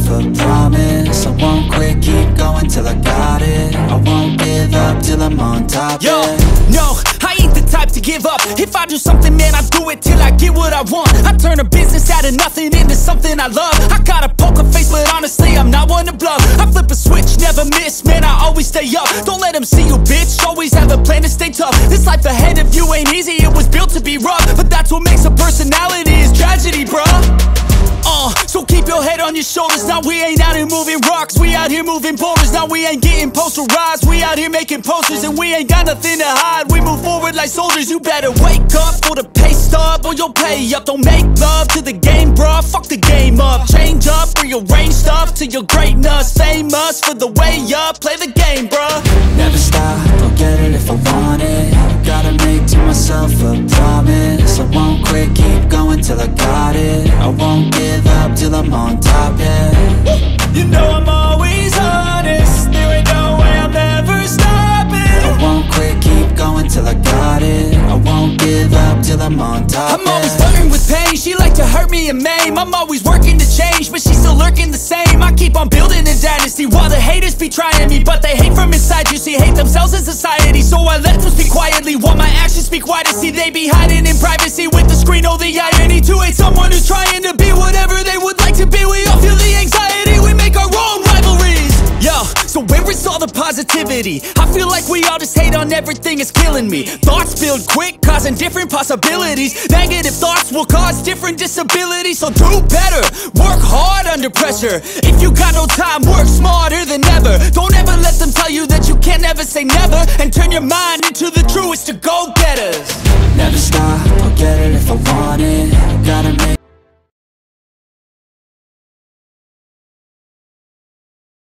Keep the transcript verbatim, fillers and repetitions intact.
a promise. I won't quit, keep going till I got it. I won't give up till I'm on top. Yo, yeah. no, I ain't the type to give up. If I do something, man, I do it till I get what I want. I turn a business out of nothing into something I love. I got a poker face, but honestly, I'm not one to bluff. I flip a switch, never miss, man, I always stay up. Don't let them see you, bitch, always have a plan to stay tough. This life ahead of you ain't easy, it was built to be rough. But that's what makes a personality, is tragedy, bruh. Uh, so keep your head on your shoulders. Now we ain't out here moving rocks, we out here moving boulders. Now we ain't getting posterized, we out here making posters. And we ain't got nothing to hide, we move forward like soldiers. You better wake up for the pay stub, or you'll pay up. Don't make love to the game, bruh, fuck the game up. Change up, rearrange stuff to your greatness. Famous for the way up, play the game, bruh. Never stop, I'll get it if I want it. Gotta make to myself a promise. I won't quit, keep going till I got it. I won't give up till I'm on top, yeah. You know I'm always honest, there ain't no way I'm ever stopping. I won't quit, keep going till I got it. I won't give up till I'm on top, I'm yeah. always flirting with pain, she like to hurt me and maim. I'm always working to change, but she's still lurking the same. I keep on building a dynasty while the haters be trying me. But they hate from inside, you see, hate themselves in society. So I let them speak quietly while my actions speak wider. See, they be hiding in privacy with the screen. Oh, the irony to hate someone who's trying to be whatever they would like to be. We all feel the anxiety, we make our own rivalries. Yo, so where is all the positivity? I feel like we all just hate on everything, it's killing me. Thoughts build quick, causing different possibilities. Negative thoughts will cause different disabilities. So do better, work hard under pressure. If you got no time, work smarter than ever. Don't ever let them tell you that you can't ever say never. And turn your mind into the